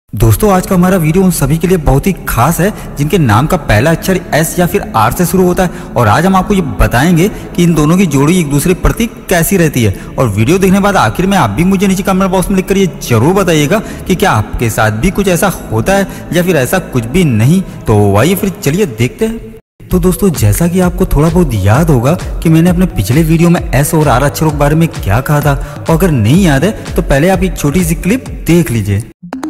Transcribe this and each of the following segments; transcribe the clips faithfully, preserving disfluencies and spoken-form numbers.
दोस्तों आज का हमारा वीडियो उन सभी के लिए बहुत ही खास है जिनके नाम का पहला अक्षर एस या फिर आर से शुरू होता है। और आज हम आपको ये बताएंगे कि इन दोनों की जोड़ी एक दूसरे प्रति कैसी रहती है। और वीडियो देखने के बाद आखिर में आप भी मुझे नीचे कमेंट बॉक्स में लिखकर ये जरूर बताइएगा कि क्या आपके साथ भी कुछ ऐसा होता है या फिर ऐसा कुछ भी नहीं। तो आइए फिर चलिए देखते हैं। तो दोस्तों जैसा कि आपको थोड़ा बहुत याद होगा कि मैंने अपने पिछले वीडियो में एस और आर अक्षरों के बारे में क्या कहा था, और अगर नहीं याद है तो पहले आप एक छोटी सी क्लिप देख लीजिए।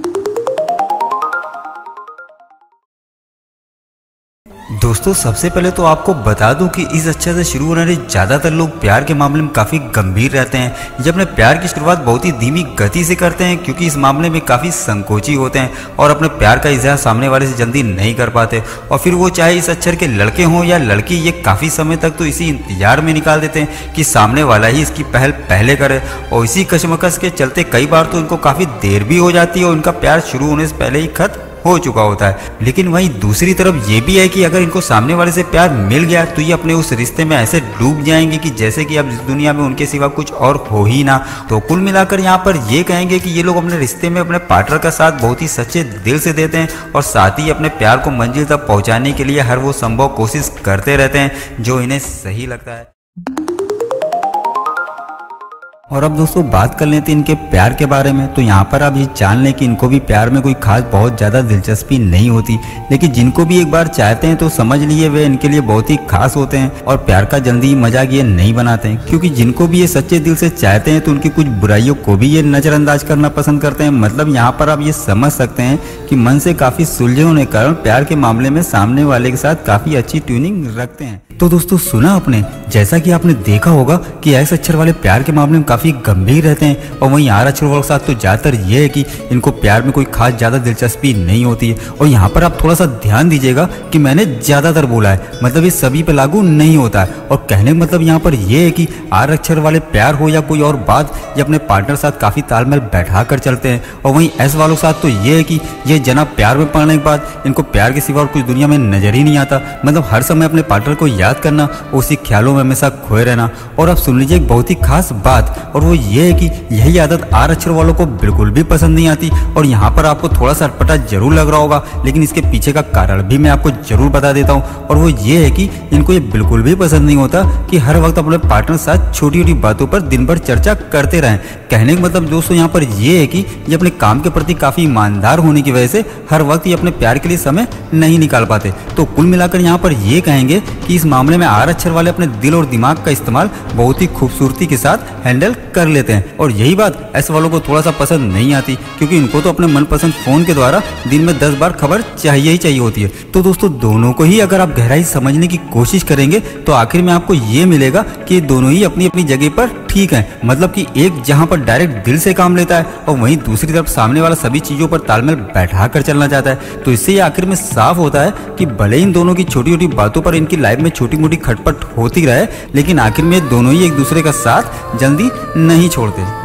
दोस्तों सबसे पहले तो आपको बता दूं कि इस अक्षर से शुरू होने वाले ज्यादातर लोग प्यार के मामले में काफी गंभीर रहते हैं। ये अपने प्यार की शुरुआत बहुत ही धीमी गति से करते हैं क्योंकि इस मामले में काफी संकोची होते हैं और अपने प्यार का इजहार सामने वाले से जल्दी नहीं कर पाते। और फिर वो चाहे इस अक्षर के लड़के हों या लड़की, ये काफी समय तक तो इसी इंतजार में निकाल देते हैं कि सामने वाला ही इसकी पहल पहले करे। और इसी कशमकश के चलते कई बार तो इनको काफी देर भी हो जाती है और इनका प्यार शुरू होने से पहले ही खत्म हो चुका होता है। लेकिन वहीं दूसरी तरफ ये भी है कि अगर इनको सामने वाले से प्यार मिल गया तो ये अपने उस रिश्ते में ऐसे डूब जाएंगे कि जैसे कि अब इस दुनिया में उनके सिवा कुछ और हो ही ना। तो कुल मिलाकर यहाँ पर ये कहेंगे कि ये लोग अपने रिश्ते में अपने पार्टनर का साथ बहुत ही सच्चे दिल से देते हैं और साथ ही अपने प्यार को मंजिल तक पहुँचाने के लिए हर वो संभव कोशिश करते रहते हैं जो इन्हें सही लगता है। और अब दोस्तों बात कर लेते हैं इनके प्यार के बारे में। तो यहाँ पर आप ये जान लें कि इनको भी प्यार में कोई खास बहुत ज़्यादा दिलचस्पी नहीं होती, लेकिन जिनको भी एक बार चाहते हैं तो समझ लिए वे इनके लिए बहुत ही खास होते हैं और प्यार का जल्दी ही मजाक ये नहीं बनाते हैं। क्योंकि जिनको भी ये सच्चे दिल से चाहते हैं तो उनकी कुछ बुराइयों को भी ये नज़रअंदाज करना पसंद करते हैं। मतलब यहाँ पर आप ये समझ सकते हैं कि मन से काफ़ी सुलझे होने के कारण प्यार के मामले में सामने वाले के साथ काफ़ी अच्छी ट्यूनिंग रखते हैं। तो दोस्तों सुना आपने, जैसा कि आपने देखा होगा कि एस अक्षर वाले प्यार के मामले में काफी गंभीर रहते हैं और वहीं आर अक्षर वालों के साथ तो ज्यादातर ये है कि इनको प्यार में कोई खास ज्यादा दिलचस्पी नहीं होती है। और यहाँ पर आप थोड़ा सा ध्यान दीजिएगा कि मैंने ज्यादातर बोला है, मतलब ये सभी पे लागू नहीं होता है। और कहने का मतलब यहाँ पर यह है कि आर अक्षर वाले प्यार हो या कोई और बात, ये अपने पार्टनर के साथ काफी तालमेल बैठा कर चलते हैं। और वहीं एस वालों के साथ तो ये है कि ये जना प्यार में पड़ने के बाद इनको प्यार के सिवा और कुछ दुनिया में नजर ही नहीं आता। मतलब हर समय अपने पार्टनर को याद करना, उसी ख्यालों में हमेशा खोए रहना। और अब सुन लीजिए एक बहुत ही खास बात, और वो ये है कि यही आदत आर अक्षर वालों को बिल्कुल भी पसंद नहीं आती। और यहाँ पर आपको थोड़ा सा अटपटा जरूर लग रहा होगा, लेकिन इसके पीछे का कारण भी मैं आपको जरूर बता देता हूँ। और वो ये है कि इनको ये बिल्कुल भी पसंद नहीं होता कि हर वक्त अपने पार्टनर के साथ छोटी छोटी बातों पर दिन भर चर्चा करते रहें। कहने का मतलब दोस्तों यहाँ पर ये है कि ये अपने काम के प्रति काफी ईमानदार होने की वजह से हर वक्त ये अपने प्यार के लिए समय नहीं निकाल पाते। तो कुल मिलाकर यहाँ पर ये कहेंगे कि इस मामले में आर अक्षर वाले अपने दिल और दिमाग का इस्तेमाल बहुत ही खूबसूरती के साथ हैंडल कर लेते हैं। और यही बात एस वालों को थोड़ा सा पसंद नहीं आती क्योंकि इनको तो अपने मनपसंद फोन के द्वारा दिन में दस बार खबर चाहिए ही चाहिए होती है। तो दोस्तों दोनों को ही अगर आप गहराई समझने की कोशिश करेंगे तो आखिर में आपको ये मिलेगा कि दोनों ही अपनी अपनी जगह पर ठीक है। मतलब कि एक जहां पर डायरेक्ट दिल से काम लेता है और वहीं दूसरी तरफ सामने वाला सभी चीजों पर तालमेल बैठा कर चलना चाहता है। तो इससे ये आखिर में साफ होता है कि भले इन दोनों की छोटी छोटी बातों पर इनकी लाइफ में छोटी मोटी खटपट होती रहे, लेकिन आखिर में दोनों ही एक दूसरे का साथ जल्दी नहीं छोड़ते।